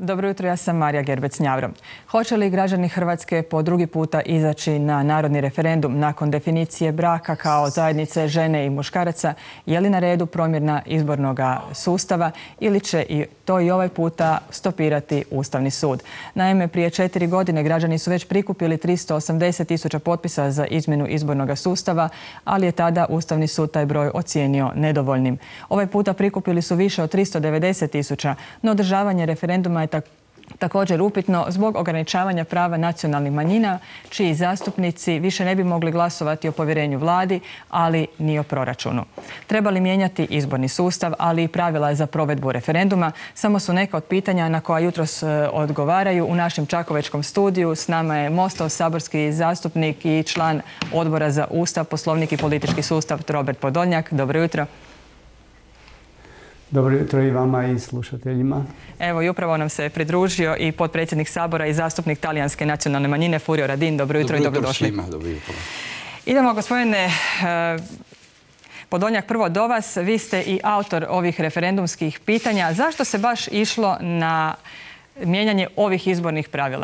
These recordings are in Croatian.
Dobro jutro, ja sam Marija Gerbec-Njavro. Hoće li građani Hrvatske po drugi puta izaći na narodni referendum nakon definicije braka kao zajednice žene i muškaraca? Je li na redu promjena izbornog sustava ili će i to i ovaj puta stopirati Ustavni sud? Naime, prije 4 godine građani su već prikupili 380.000 potpisa za izmjenu izbornog sustava, ali je tada Ustavni sud taj broj ocijenio nedovoljnim. Ovaj puta prikupili su više od 390.000, no održavanje referenduma je također upitno zbog ograničavanja prava nacionalnih manjina, čiji zastupnici više ne bi mogli glasovati o povjerenju vladi, ali ni o proračunu. Treba li mijenjati izborni sustav, ali i pravila za provedbu referenduma? Samo su neka od pitanja na koja jutros odgovaraju u našem čakovečkom studiju. S nama je MOST-ov saborski zastupnik i član Odbora za Ustav, Poslovnik i politički sustav Robert Podolnjak. Dobro jutro. Dobro jutro i vama i slušateljima. Evo i upravo nam se pridružio i potpredsjednik Sabora i zastupnik talijanske nacionalne manjine Furio Radin. Dobro jutro i dobrodošli. Dobro jutro. Idemo, gospodine Podolnjak, prvo do vas. Vi ste i autor ovih referendumskih pitanja. Zašto se baš išlo na mijenjanje ovih izbornih pravila?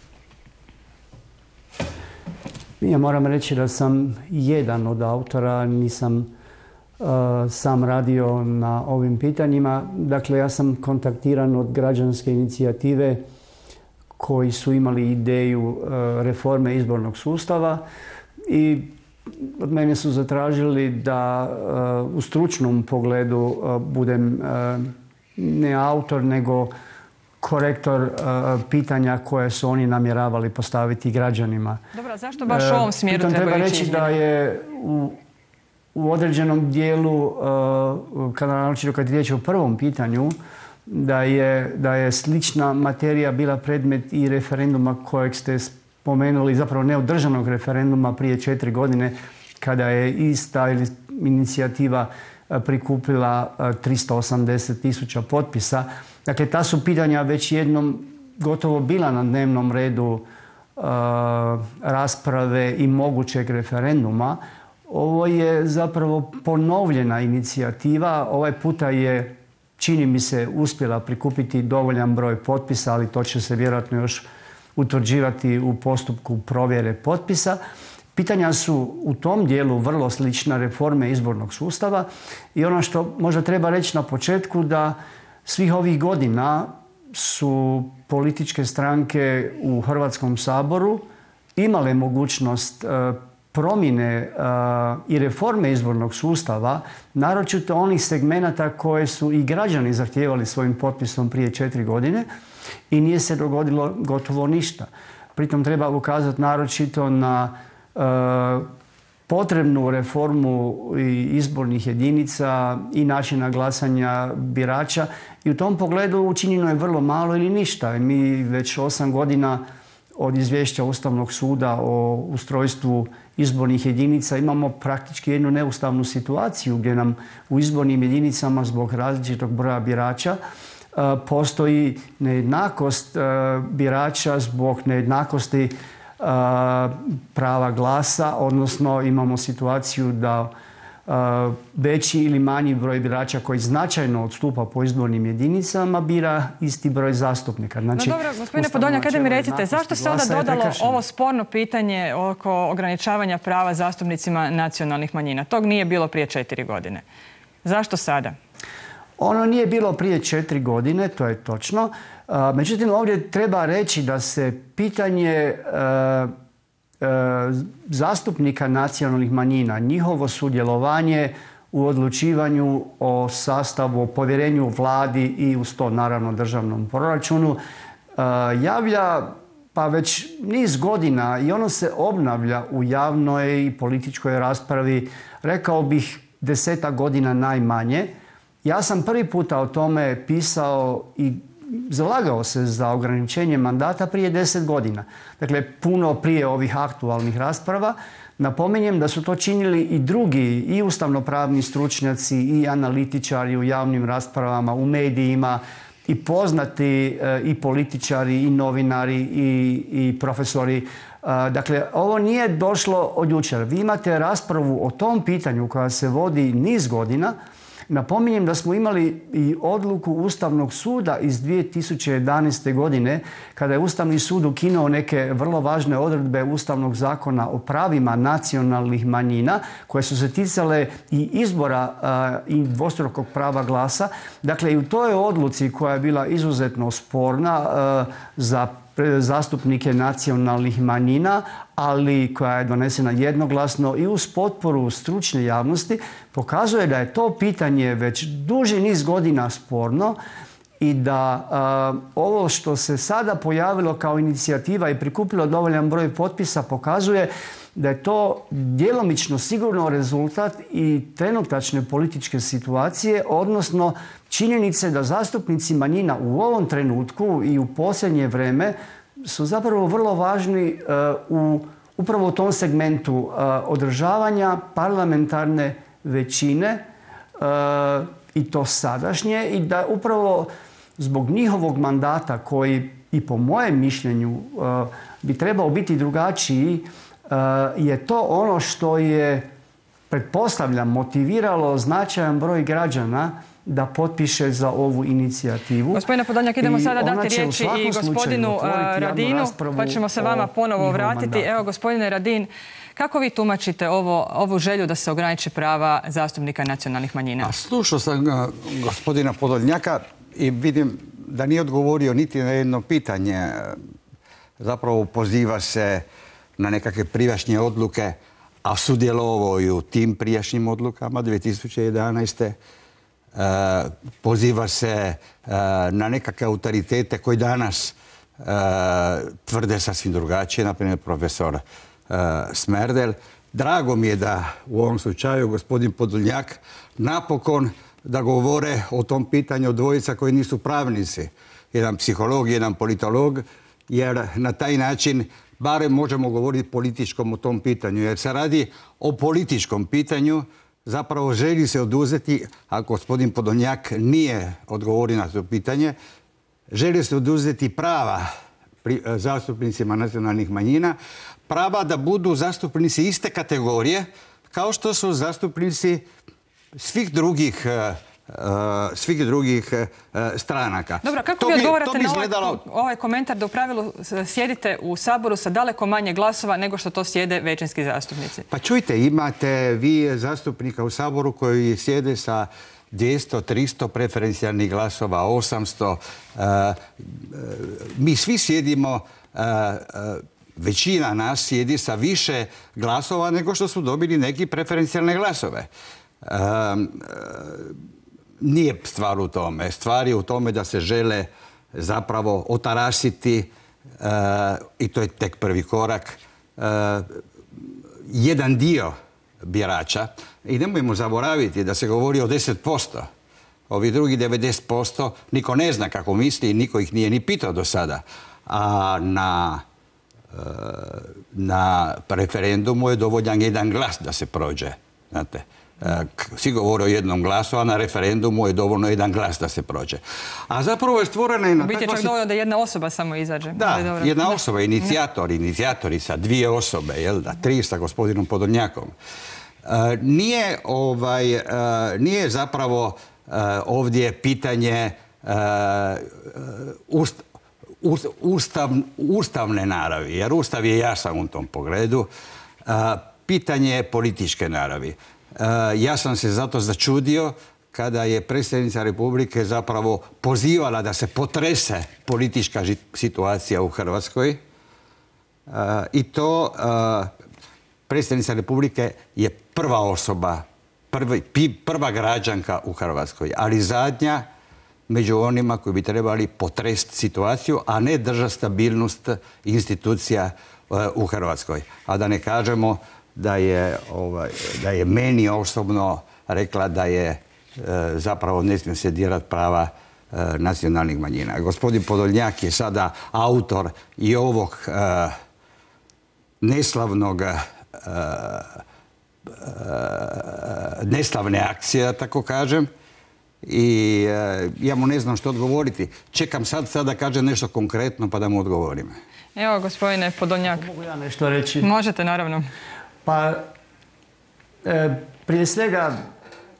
Ja moram reći da sam jedan od autora, nisam sam radio na ovim pitanjima. Dakle, ja sam kontaktiran od građanske inicijative koji su imali ideju reforme izbornog sustava i od mene su zatražili da u stručnom pogledu budem ne autor, nego korektor pitanja koje su oni namjeravali postaviti građanima. Dobro, zašto baš u ovom smjeru treba ići reći da je u određenom dijelu, naročito kad je riječ o prvom pitanju, da je slična materija bila predmet i referenduma kojeg ste spomenuli, zapravo neodržanog referenduma prije 4 godine, kada je ista inicijativa prikupila 380.000 potpisa. Dakle, ta su pitanja već jednom gotovo bila na dnevnom redu rasprave i mogućeg referenduma. Ovo je zapravo ponovljena inicijativa. Ovaj puta je, čini mi se, uspjela prikupiti dovoljan broj potpisa, ali to će se vjerojatno još utvrđivati u postupku provjere potpisa. Pitanja su u tom dijelu vrlo slična reforme izbornog sustava i ono što možda treba reći na početku, da svih ovih godina su političke stranke u Hrvatskom saboru imale mogućnost promjene i reforme izbornog sustava, naročito onih segmenata koje su i građani zahtijevali svojim potpisom prije 4 godine i nije se dogodilo gotovo ništa. Pritom treba ukazati naročito na potrebnu reformu izbornih jedinica i načina glasanja birača i u tom pogledu učinjeno je vrlo malo ili ništa. Mi već 8 godina od izvješća Ustavnog suda o ustrojstvu izbornih jedinica imamo praktički jednu neustavnu situaciju gdje nam u izbornim jedinicama zbog različitog broja birača postoji nejednakost birača zbog nejednakosti prava glasa, odnosno imamo situaciju da veći ili manji broj birača koji značajno odstupa po izbornim jedinicama bira isti broj zastupnika. Znači, no dobro, gospodine Podolnjak, kada mi recite, zašto se onda dodalo ovo sporno pitanje oko ograničavanja prava zastupnicima nacionalnih manjina? Tog nije bilo prije 4 godine. Zašto sada? Ono nije bilo prije 4 godine, to je točno. Međutim, ovdje treba reći da se pitanje zastupnika nacionalnih manjina, njihovo sudjelovanje u odlučivanju o sastavu, o povjerenju vladi i uz to naravno državnom proračunu javlja pa već niz godina i ono se obnavlja u javnoj i političkoj raspravi, rekao bih 10 godina najmanje. Ja sam prvi puta o tome pisao i zalagao se za ograničenje mandata prije 10 godina. Dakle, puno prije ovih aktualnih rasprava. Napominjem da su to činili i drugi, i ustavnopravni stručnjaci, i analitičari u javnim raspravama, u medijima, i poznati i političari, i novinari, i profesori. Dakle, ovo nije došlo od jučer. Vi imate raspravu o tom pitanju koja se vodi niz godina, Napominjem da smo imali i odluku Ustavnog suda iz 2011. godine kada je Ustavni sud ukinuo neke vrlo važne odredbe Ustavnog zakona o pravima nacionalnih manjina koje su se ticale i izbora i dvostrukog prava glasa. Dakle, i u toj odluci koja je bila izuzetno sporna za zastupnike nacionalnih manjina, ali koja je donesena jednoglasno i uz potporu stručne javnosti, pokazuje da je to pitanje već duži niz godina sporno i da ovo što se sada pojavilo kao inicijativa i prikupilo dovoljan broj potpisa pokazuje da je to djelomično sigurno rezultat i trenutačne političke situacije, odnosno činjenice da zastupnici manjina u ovom trenutku i u posljednje vrijeme su zapravo vrlo važni upravo u tom segmentu održavanja parlamentarne većine i to sadašnje i da upravo zbog njihovog mandata koji i po mojem mišljenju bi trebao biti drugačiji je to ono što je, pretpostavljam, motiviralo značajan broj građana da potpiše za ovu inicijativu. Gospodine Podolnjak, idemo sada dati riječi i gospodinu Radinu, pa ćemo se vama ponovo vratiti. Evo, gospodine Radin, kako vi tumačite ovu želju da se ograniče prava zastupnika nacionalnih manjina? Slušao sam gospodina Podolnjaka i vidim da nije odgovorio niti na jedno pitanje. Zapravo poziva se na nekakve prijašnje odluke, a sudjelovao i u tim prijašnjim odlukama 2011. Poziva se na nekakve autoritete koji danas tvrde sasvim drugačije, na primjer profesor Smerdel. Drago mi je da u ovom slučaju gospodin Podolnjak napokon da govore o tom pitanju dvojica koji nisu pravnici. Jedan psiholog, jedan politolog, jer na taj način barem možemo govoriti političkom o tom pitanju. Jer se radi o političkom pitanju, zapravo želi se oduzeti, ako gospodin Podolnjak nije odgovorio na to pitanje, želi se oduzeti prava zastupnicima nacionalnih manjina, prava da budu zastupnici iste kategorije kao što su zastupnici svih drugih stranaka. Dobro, kako vi odgovarate na ovaj komentar da u pravilu sjedite u Saboru sa daleko manje glasova nego što to sjede većinski zastupnici? Pa čujte, imate vi zastupnika u Saboru koji sjede sa 200, 300 preferencijalnih glasova, 800. Mi svi sjedimo, većina nas sjedi sa više glasova nego što su dobili neki preferencijalne glasove. Nije stvar u tome. Stvar je u tome da se žele zapravo otarasiti, i to je tek prvi korak, jedan dio birača. I nemojmo zaboraviti da se govori o 10%. Ovi drugi 90% niko ne zna kako misli i niko ih nije ni pitao do sada. A na referendumu je dovoljan jedan glas da se prođe. Znate, svi govore o jednom glasu, a na referendumu je dovoljno jedan glas da se prođe. A zapravo je stvorena jedna... Biti je čak dovoljno da jedna osoba samo izađe. Da, jedna osoba, inicijatori sa 2 osobe, jel da, 3 sa gospodinom Podolnjakom. Nije zapravo ovdje pitanje ustavne naravi, jer Ustav je jasan u tom pogledu. Pitanje je političke naravi. Ja sam se zato začudio kada je predsjednica Republike zapravo pozivala da se potrese politička situacija u Hrvatskoj. I to predsjednica Republike je prva osoba, prva građanka u Hrvatskoj, ali zadnja među onima koji bi trebali potresti situaciju, a ne držati stabilnost institucija u Hrvatskoj. A da ne kažemo da je meni osobno rekla da je zapravo ne smije se dirati prava nacionalnih manjina. Gospodin Podolnjak je sada autor i ovog neslavne akcije, da tako kažem. I ja mu ne znam što odgovoriti. Čekam sad da kaže nešto konkretno pa da mu odgovorim. Evo, gospodine Podolnjak. Mogu ja nešto reći? Možete, naravno. Pa, prije svega,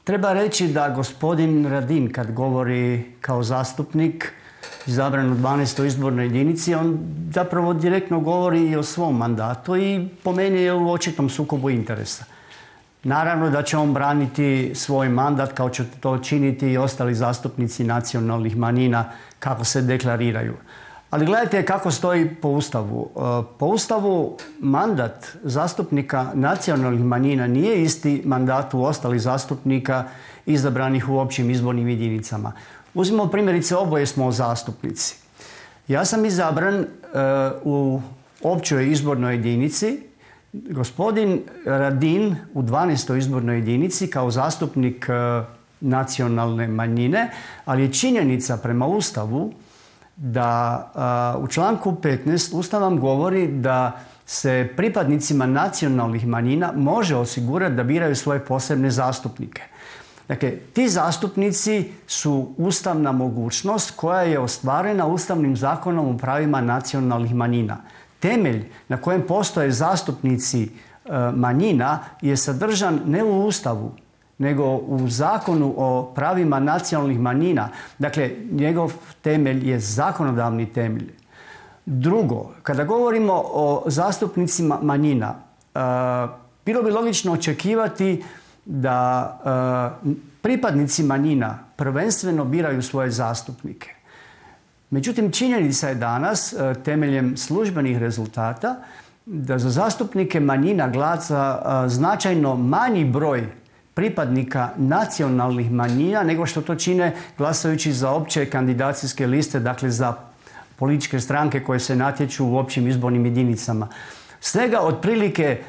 Treba reći da gospodin Radin, kad govori kao zastupnik izabran u 12. izbornoj jedinici, on zapravo direktno govori i o svom mandatu i po meni je u očitom sukobu interesa. Naravno da će on braniti svoj mandat kao će to činiti i ostali zastupnici nacionalnih manjina kako se deklariraju. Ali gledajte kako stoji po Ustavu. Po Ustavu mandat zastupnika nacionalnih manjina nije isti mandatu ostalih zastupnika izabranih u općim izbornim jedinicama. Uzmimo primjerice, oboje smo zastupnici. Ja sam izabran u općoj izbornoj jedinici, gospodin Radin u 12. izbornoj jedinici kao zastupnik nacionalne manjine, ali je činjenica prema Ustavu da u članku 15 Ustav vam govori da se pripadnicima nacionalnih manjina može osigurati da biraju svoje posebne zastupnike. Dakle, ti zastupnici su ustavna mogućnost koja je ostvarena Ustavnim zakonom o pravima nacionalnih manjina. Temelj na kojem postoje zastupnici manjina je sadržan ne u Ustavu, nego u Zakonu o pravima nacionalnih manjina. Dakle, njegov temelj je zakonodavni temelj. Drugo, kada govorimo o zastupnicima manjina, bilo bi logično očekivati da pripadnici manjina prvenstveno biraju svoje zastupnike. Međutim, činjenica je danas, temeljem službenih rezultata, da za zastupnike manjina glasa značajno manji broj pripadnika nacionalnih manjina nego što to čine glasajući za opće kandidacijske liste, dakle za političke stranke koje se natječu u općim izbornim jedinicama. Svega otprilike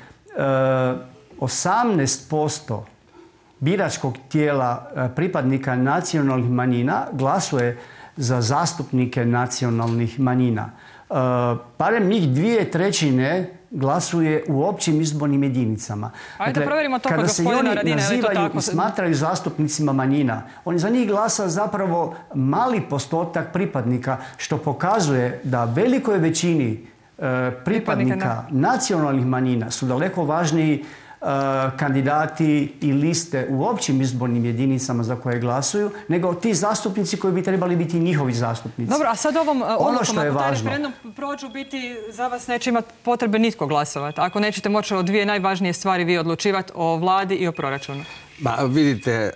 18% biračkog tijela pripadnika nacionalnih manjina glasuje za zastupnike nacionalnih manjina. Barem njih 2/3 glasuje u općim izbornim jedinicama. Ajde, provjerimo to kod kada se gospodina oni Radina, nazivaju i smatraju zastupnicima manjina, oni za njih glasa zapravo mali postotak pripadnika, što pokazuje da velikoj većini pripadnika nacionalnih manjina su daleko važniji kandidati i liste u općim izbornim jedinicama za koje glasuju, nego ti zastupnici koji bi trebali biti njihovi zastupnici. Dobro, a sad ovom odlukom, ako taj referendum prođu, biti za vas neće imati potrebe nitko glasovati. Ako nećete moći o dvije najvažnije stvari vi odlučivati, o vladi i o proračunu. Vidite,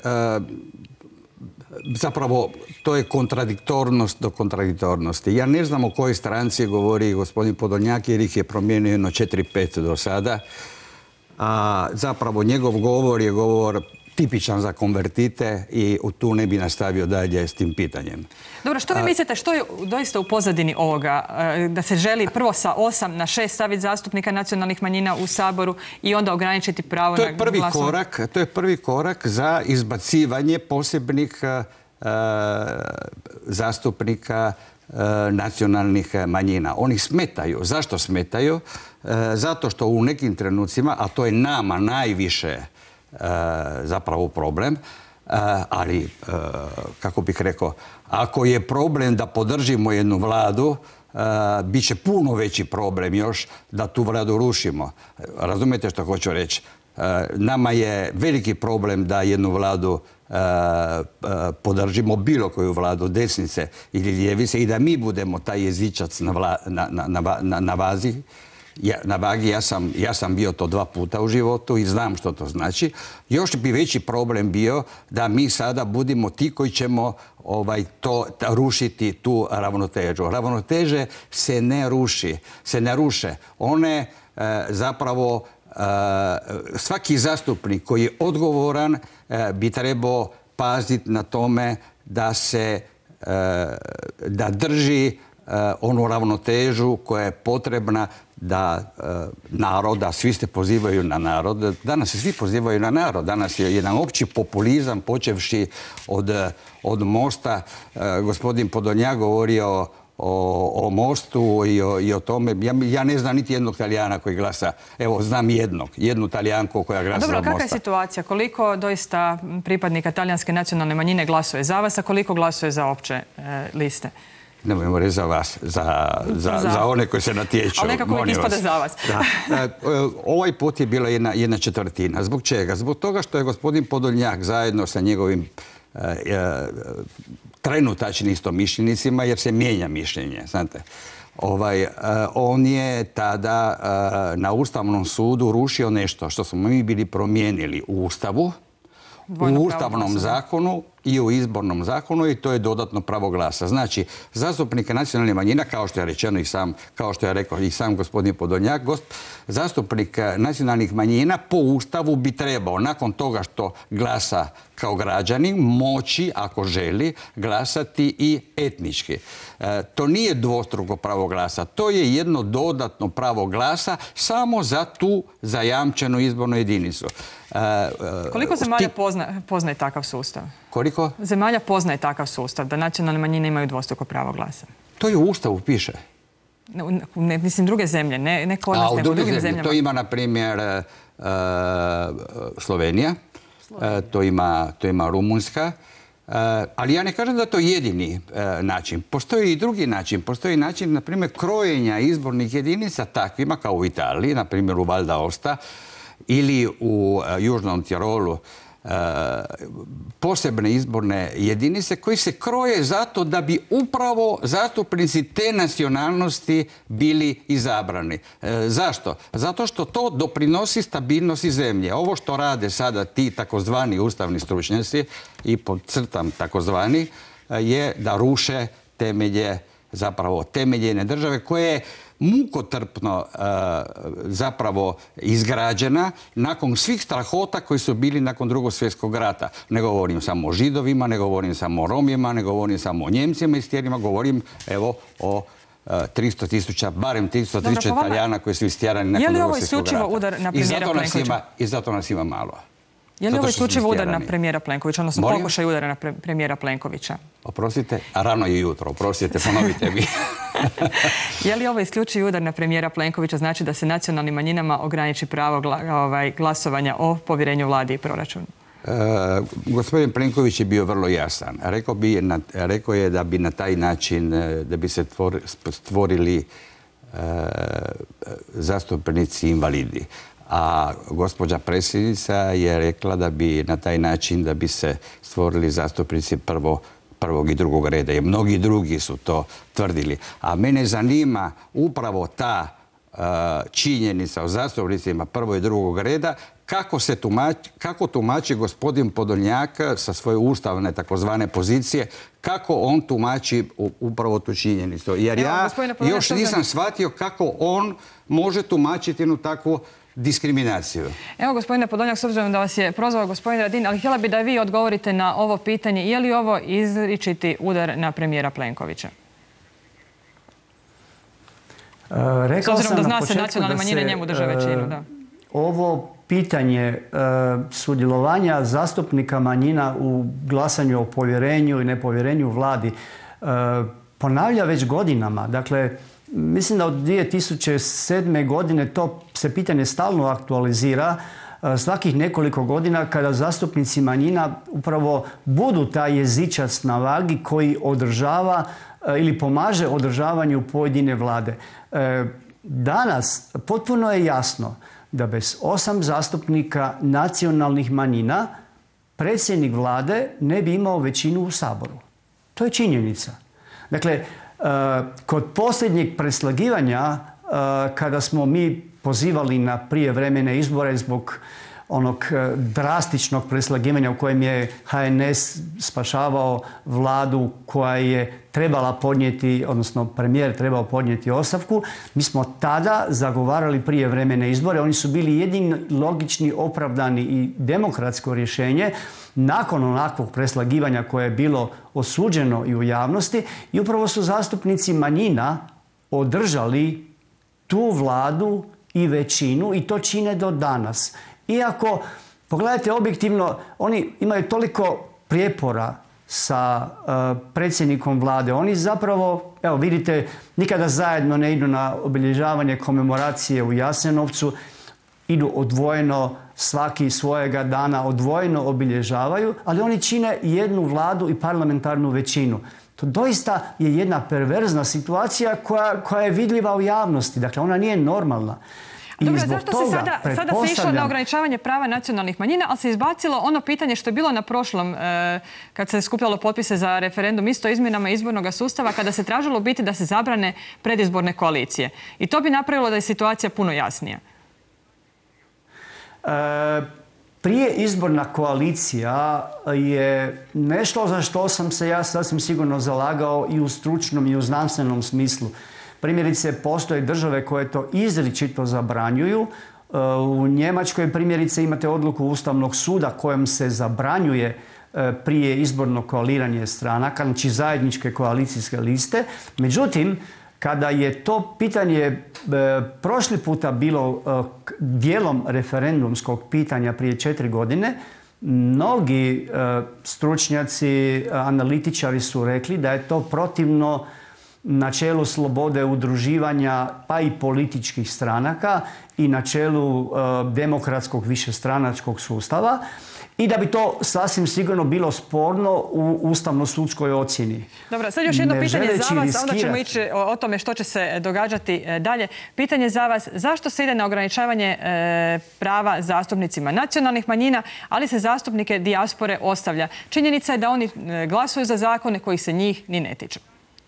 zapravo to je kontradiktornost do kontradiktornosti. Ja ne znam o kojoj stranci govori gospodin Podolnjak jer ih je promijenio jedno 4-5 do sada. A zapravo njegov govor je govor tipičan za konvertite i tu ne bi nastavio dalje s tim pitanjem. Dobro, što vi mislite, što je doista u pozadini ovoga? Da se želi prvo sa 8 na 6 staviti zastupnika nacionalnih manjina u Saboru i onda ograničiti pravo na glasovanje? To je prvi korak za izbacivanje posebnih zastupnika nacionalnih manjina. Oni smetaju. Zašto smetaju? Zato što u nekim trenucima, a to je nama najviše zapravo problem, ali, kako bih rekao, ako je problem da podržimo jednu vladu, bit će puno veći problem još da tu vladu rušimo. Razumijete što hoću reći? Nama je veliki problem da jednu vladu podržimo, bilo koju vladu, desnice ili ljevice, i da mi budemo taj jezičac na vazi. Na vagi, ja sam bio to 2 puta u životu i znam što to znači. Još bi veći problem bio da mi sada budemo ti koji ćemo rušiti tu ravnotežu. Ravnoteže se ne ruše. One zapravo, svaki zastupnik koji je odgovoran bi trebao paziti na tome da drži onu ravnotežu koja je potrebna da naroda, svi se pozivaju na narod, danas se svi pozivaju na narod, danas je jedan opći populizam počevši od Mosta. Gospodin Podolnjak govorio o Mostu i o tome. Ja ne znam niti jednog Talijana koji glasa. Evo, znam jednu Talijanku koja glasa za Mosta. Dobro, kakva je situacija? Koliko doista pripadnika talijanske nacionalne manjine glasuje za vas, a koliko glasuje za opće liste? Nemojmo reći za vas, za one koji se natječu. Ali nekako uvijek ispada za vas. Ovaj put je bila 1/4. Zbog čega? Zbog toga što je gospodin Podolnjak zajedno sa njegovim trenutačnim istomišljenicima, jer se mijenja mišljenje, znate. On je tada na Ustavnom sudu rušio nešto što smo mi bili promijenili u Ustavu, u Ustavnom zakonu i u Izbornom zakonu, i to je dodatno pravo glasa. Znači, zastupnike nacionalnih manjina, kao što je rečeno i sam, kao što je rekao i sam gospodin Podolnjak, zastupnik nacionalnih manjina po Ustavu bi trebao, nakon toga što glasa kao građanin, moći, ako želi, glasati i etnički. To nije dvostruko pravo glasa, to je jedno dodatno pravo glasa samo za tu zajamčenu izbornu jedinicu. Koliko zemalja poznaje takav sustav? Koliko? Zemalja poznaje takav sustav, da nacionalne manjine imaju dvostruko pravo glasa. To je u Ustavu piše. Mislim, druge zemlje, ne kod nas, nego u drugim zemljama. To ima, na primjer, Slovenija, to ima Rumunjska, ali ja ne kažem da je to jedini način. Postoji i drugi način. Postoji način, na primjer, krojenja izbornih jedinica takvima kao u Italiji, na primjer u Val d'Aosta ili u Južnom Tirolu, posebne izborne jedinice koji se kroje zato da bi upravo zastupnici te nacionalnosti bili izabrani. Zašto? Zato što to doprinosi stabilnosti zemlje. Ovo što rade sada ti takozvani ustavni stručnjaci, i podcrtam takozvani, je da ruše temelje, zapravo temeljene države koje je mukotrpno zapravo izgrađena nakon svih strahota koji su bili nakon Drugog svjetskog rata. Ne govorim samo o Židovima, ne govorim samo o Romima, ne govorim samo o Njemcima i stjerima, govorim evo o 300.000, barem 300.000 Italijana koji su istjerani nakon Drugog svjetskog rata. Je li ovo isključivo udar na premijera Plenkovića? I zato nas ima malo. Je li ovo isključivo udar na premijera Plenkovića, odnosno pokušaj udara na premijera Plenkovića? Oprostite, a rano je jutro, oprostite, ponovite mi. Je li ovo isključivi udar na premijera Plenkovića, znači da se nacionalnim manjinama ograniči pravo glasovanja o povjerenju vladi i proračunu? Gospodin Plenković je bio vrlo jasan. Rekao je da bi na taj način, da bi se stvorili zastupnici invalidi. A gospođa predsjednica je rekla da bi na taj način da bi se stvorili zastupnici prvog i drugog reda. I mnogi drugi su to tvrdili. A mene zanima upravo ta činjenica o zastupnicima prvog i drugog reda, kako tumači gospodin Podolnjak sa svoje ustavne takozvane pozicije, kako on tumači upravo tu činjenicu. Jer ja još nisam shvatio kako on može tumačiti jednu takvu diskriminaciju. Evo, gospodine Podolnjak, s obzirom da vas je prozvao gospodin Radin, ali htjela bi da vi odgovorite na ovo pitanje. Je li ovo izričiti udar na premijera Plenkovića? S obzirom da zna se nacionalne manjine njemu drže većinu, da. Ovo pitanje sudjelovanja zastupnika manjina u glasanju o povjerenju i nepovjerenju vladi ponavlja već godinama. Dakle, mislim da od 2007. godine to se pitanje stalno aktualizira. Svakih nekoliko godina kada zastupnici manjina upravo budu taj jezičac na vagi koji održava ili pomaže održavanju pojedine vlade. Danas potpuno je jasno da bez 8 zastupnika nacionalnih manjina predsjednik vlade ne bi imao većinu u Saboru. To je činjenica. Dakle, kod posljednjeg preslagivanja, kada smo mi pozivali na prijevremene izbore zbog onog drastičnog preslagivanja u kojem je HNS spašavao vladu koja je trebala podnijeti, odnosno premijer trebao podnijeti ostavku, mi smo tada zagovarali prijevremene izbore. Oni su bili jedini logični, opravdani i demokratsko rješenje nakon onakvog preslagivanja koje je bilo osuđeno i u javnosti, i upravo su zastupnici manjina održali tu vladu i većinu i to čine do danas. Iako, pogledajte objektivno, oni imaju toliko prijepora sa predsjednikom vlade. Oni zapravo, evo vidite, nikada zajedno ne idu na obilježavanje komemoracije u Jasenovcu, idu odvojeno svaki svojega dana odvojeno obilježavaju, ali oni čine jednu vladu i parlamentarnu većinu. To doista je jedna perverzna situacija koja je vidljiva u javnosti. Dakle, ona nije normalna. Dobro, zašto se sada se išlo na ograničavanje prava nacionalnih manjina, ali se izbacilo ono pitanje što je bilo na prošlom, kad se skupljalo potpise za referendum, isto izmjenama izbornog sustava, kada se tražilo biti da se zabrane predizborne koalicije. I to bi napravilo da je situacija puno jasnija. Prije izborna koalicija je nešto za što sam se ja sasvim sigurno zalagao i u stručnom i u znanstvenom smislu. Primjerice, postoje države koje to izričito zabranjuju. U Njemačkoj primjerice imate odluku Ustavnog suda kojom se zabranjuje prije izborno koaliranje stranaka, znači zajedničke koalicijske liste. Međutim, kada je to pitanje prošli puta bilo dijelom referendumskog pitanja prije 4 godine, mnogi stručnjaci, analitičari su rekli da je to protivno načelu slobode udruživanja pa i političkih stranaka i načelu demokratskog višestranačkog sustava i da bi to sasvim sigurno bilo sporno u ustavno-sudskoj ocjeni. Dobro, sad još jedno pitanje za vas, a onda ćemo ići o tome što će se događati dalje. Pitanje za vas, zašto se ide na ograničavanje prava zastupnicima nacionalnih manjina, ali se zastupnike dijaspore ostavlja? Činjenica je da oni glasuju za zakone koji se njih ni ne tiču.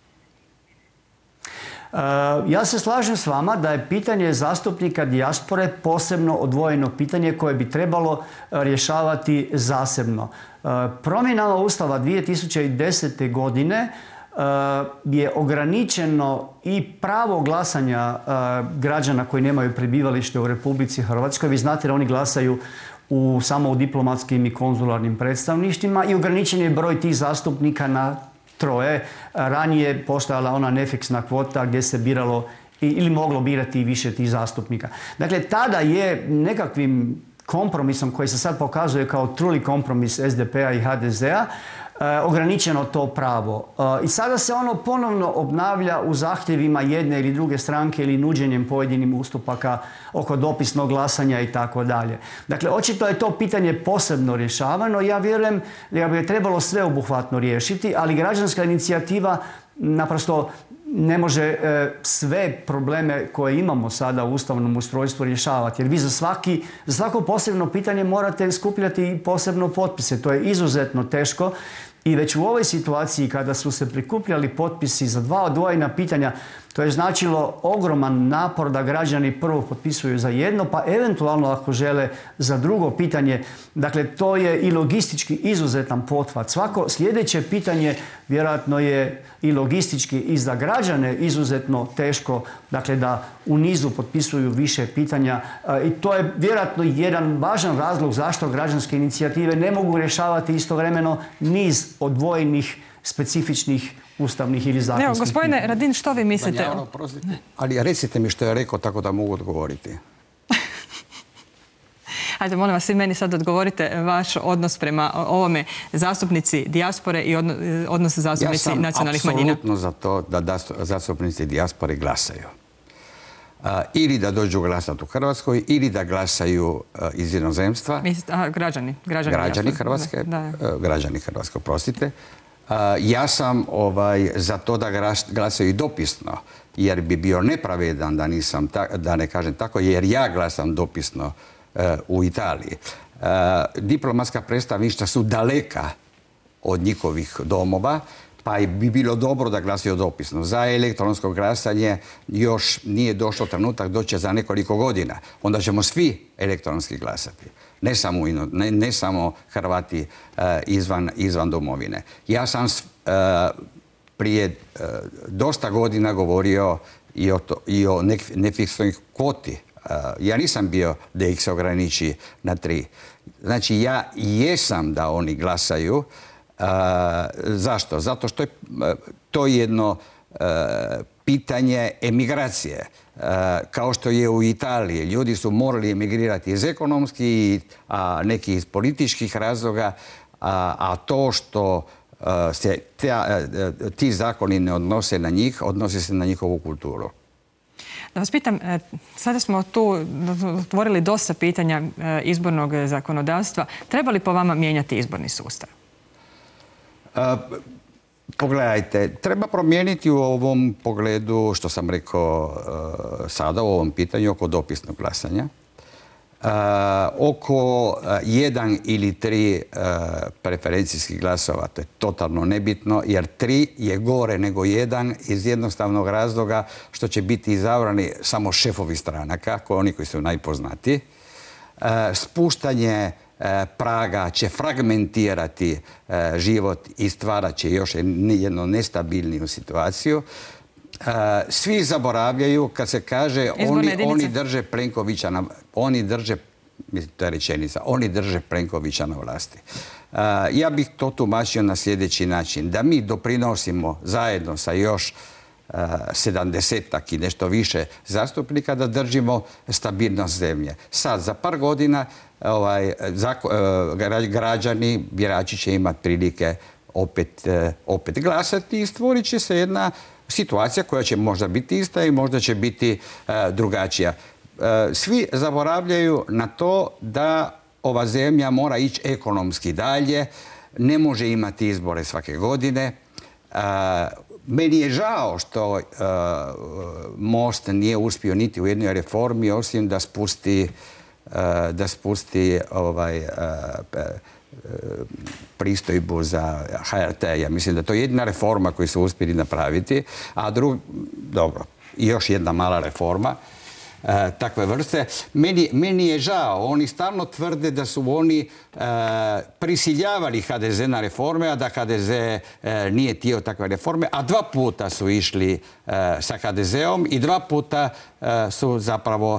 Ja se slažem s vama da je pitanje zastupnika dijaspore posebno odvojeno pitanje koje bi trebalo rješavati zasebno. Promjenama Ustava 2010. godine je ograničeno i pravo glasanja građana koji nemaju prebivalište u Republici Hrvatskoj. Vi znate da oni glasaju samo u diplomatskim i konzularnim predstavništvima i ograničen je broj tih zastupnika na 3. Ranije postojala ona nefiksna kvota gdje se biralo ili moglo birati više tih zastupnika. Dakle, tada je nekakvim kompromisom koji se sad pokazuje kao truli kompromis SDP-a i HDZ-a ograničeno to pravo. I sada se ono ponovno obnavlja u zahtjevima jedne ili druge stranke ili nuđenjem pojedinim ustupaka oko dopisnog glasanja i tako dalje. Dakle, očito je to pitanje posebno rješavano. Ja vjerujem da bi je trebalo sveobuhvatno riješiti, ali građanska inicijativa naprosto ne može sve probleme koje imamo sada u ustavnom ustrojstvu rješavati. Jer vi za svako posebno pitanje morate skupljati posebno potpise. To je izuzetno teško. I već u ovoj situaciji kada su se prikupljali potpisi za 2 odvojena pitanja, to je značilo ogroman napor da građani prvo potpisuju za jedno, pa eventualno ako žele za drugo pitanje. Dakle, to je i logistički izuzetan pothvat. Svako sljedeće pitanje vjerojatno je i logistički i za građane izuzetno teško, dakle da u nizu potpisuju više pitanja. I to je vjerojatno jedan važan razlog zašto građanske inicijative ne mogu rješavati istovremeno niz odvojenih, specifičnih ustavnih ili zakonskih. Evo, gospodine Radin, što vi mislite? Ali recite mi što je rekao tako da mogu odgovoriti. Ajde, molim vas, i meni sad odgovorite vaš odnos prema ovome zastupnici dijaspore i odnos zastupnici nacionalnih manjina. Ja sam apsolutno za to da zastupnici dijaspore glasaju. Ili da dođu glasati u Hrvatskoj, ili da glasaju iz inozemstva. Građani Hrvatske, građani Hrvatske, oprostite. Ja sam za to da glasaju dopisno, jer bi bio nepravedan da ne kažem tako, jer ja glasam dopisno u Italiji. Diplomatska predstavništva su daleka od njihovih domova, pa bi bilo dobro da glasaju dopisno. Za elektronsko glasanje još nije došlo trenutak, doće za nekoliko godina. Onda ćemo svi elektronski glasati. Ne samo Hrvati izvan domovine. Ja sam prije dosta godina govorio i o nefiksnoj kvoti. Ja nisam bio da ih se ograniči na 3. Znači, ja jesam da oni glasaju. Zašto? Zato što je to jedno pitanje emigracije. Kao što je u Italiji. Ljudi su morali emigrirati iz ekonomskih, a neki iz političkih razloga, a to što se ti zakoni ne odnose na njih, odnose se na njihovu kulturu. Da vas pitam, sada smo tu otvorili dosta pitanja izbornog zakonodavstva. Treba li po vama mijenjati izborni sustav? Pogledajte, treba promijeniti u ovom pogledu, što sam rekao sada, u ovom pitanju oko dopisnog glasanja. Oko 1 ili 3 preferencijskih glasova, to je totalno nebitno, jer 3 je gore nego 1 iz jednostavnog razloga što će biti izabrani samo šefovi stranaka, oni koji su najpoznatiji. Spuštanje praga će fragmentirati život i stvarat će još jednu nestabilniju situaciju. Svi zaboravljaju kad se kaže oni drže Plenkovića to je rečenica, oni drže Plenkovića na vlasti. Ja bih to tumačio na sljedeći način, da mi doprinosimo zajedno sa još 70-tak i nešto više zastupnika da držimo stabilnost zemlje. Sad, za par godina građani, birači će imati prilike opet glasati i stvorit će se jedna situacija koja će možda biti ista i možda će biti drugačija. Svi zaboravljaju na to da ova zemlja mora ići ekonomski dalje, ne može imati izbore svake godine. Meni je žao što Most nije uspio niti u jednoj reformi, osim da spusti pristojbu za HRT. Ja mislim da to je jedina reforma koju su uspjeli napraviti, a dobro, i još jedna mala reforma takve vrste. Meni je žao, oni stalno tvrde da su oni prisiljavali HDZ na reforme, a da HDZ nije htio takve reforme, a 2 puta su išli sa HDZ-om i 2 puta su zapravo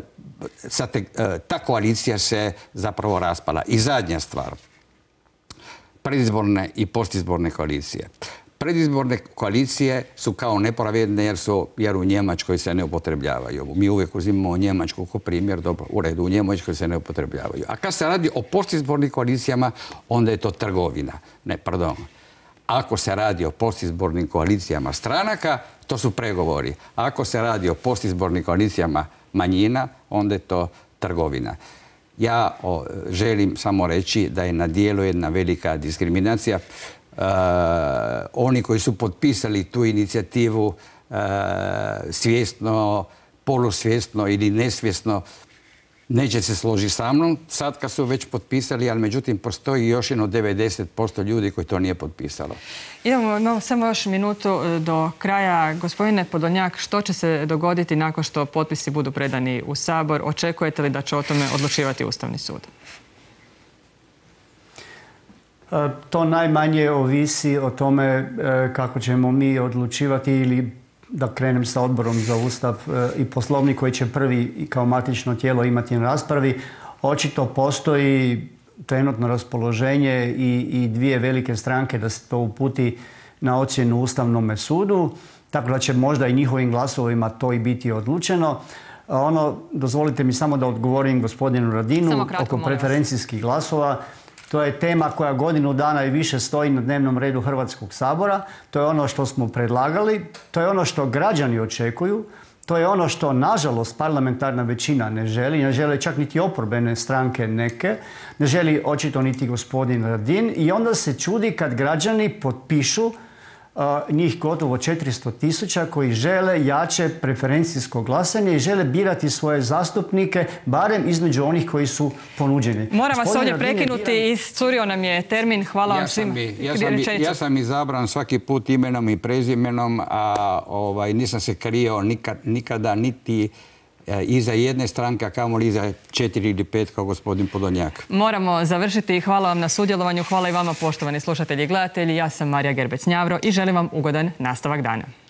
ta koalicija se zapravo raspala. I zadnja stvar, predizborne i postizborne koalicije. Predizborne koalicije su kao nepravedne jer u Njemačkoj se ne upotrebljavaju. Mi uvijek uzimamo Njemačku kao primjer, dobro, u redu, u Njemačkoj se ne upotrebljavaju. A kad se radi o postizbornim koalicijama, onda je to trgovina. Ne, pardon. Ako se radi o postizbornim koalicijama stranaka, to su pregovori. A ako se radi o postizbornim koalicijama manjina, onda je to trgovina. Ja želim samo reći da je na dijelu jedna velika diskriminacija. Oni koji su potpisali tu inicijativu svjesno, polusvjesno ili nesvjesno neće se složiti sa mnom sad kad su već potpisali, ali međutim postoji još jedno 90% ljudi koji to nije potpisalo. Imamo samo još minutu do kraja. Gospodine Podolnjak, što će se dogoditi nakon što potpisi budu predani u Sabor? Očekujete li da će o tome odlučivati Ustavni sud? To najmanje ovisi o tome kako ćemo mi odlučivati ili da krenem sa Odborom za Ustav i Poslovnik koji će prvi kao matično tijelo imati na raspravi. Očito postoji trenutno raspoloženje i 2 velike stranke da se to uputi na ocjenu Ustavnome sudu, tako da će možda i njihovim glasovima to i biti odlučeno. Dozvolite mi samo da odgovorim gospodinu Radinu oko preferencijskih glasova. To je tema koja godinu dana i više stoji na dnevnom redu Hrvatskog sabora. To je ono što smo predlagali, to je ono što građani očekuju, to je ono što, nažalost, parlamentarna većina ne želi. Ne žele čak niti oporbene stranke neke, ne želi očito niti gospodin Radin. I onda se čudi kad građani potpišu njih gotovo 400.000 koji žele jače preferencijsko glasanje i žele birati svoje zastupnike, barem između onih koji su ponuđeni. Moram vas ovdje prekinuti, iscurio nam je termin. Hvala vam svima. Ja sam izabran svaki put imenom i prezimenom, a nisam se krio nikada niti iza jedne stranke, a kamoli iza 4 ili 5 kao gospodin Podolnjak. Moramo završiti i hvala vam na sudjelovanju. Hvala i vama, poštovani slušatelji i gledatelji. Ja sam Marija Gerbec-Njavro i želim vam ugodan nastavak dana.